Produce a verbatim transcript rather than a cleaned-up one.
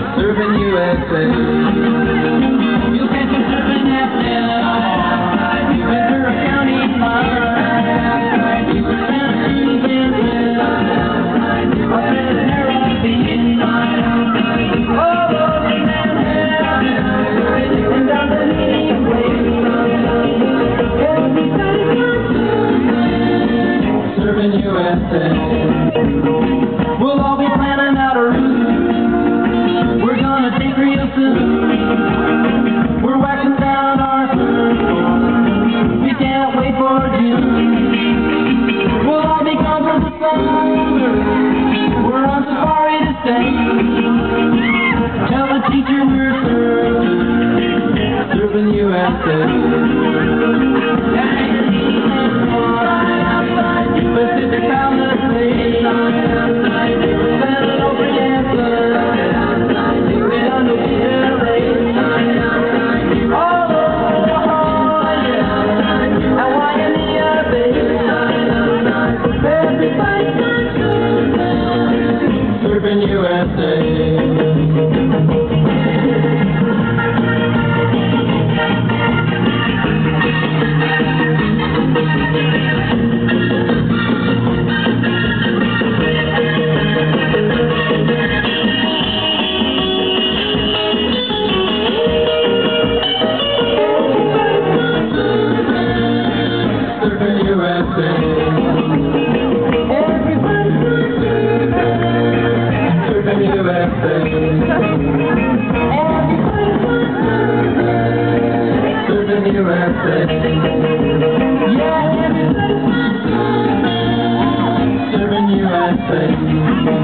serving U S A. You'll catch me serving at Ventura County line. Serving U S A. We'll all be planning out a route we're gonna take real soon. We're waxing down our food. We can't wait for June. We'll all be gone for the summer. We're on safari to stay. Tell the teacher we're serving, serving U S A. Pacific Palisades, San Obrianza, and L A, all over La Jolla, and Waimea Bay. Everybody's serving U S A. U S A. Everybody's serving U S A. Everybody's serving U S A. Yeah, everybody's serving U S A.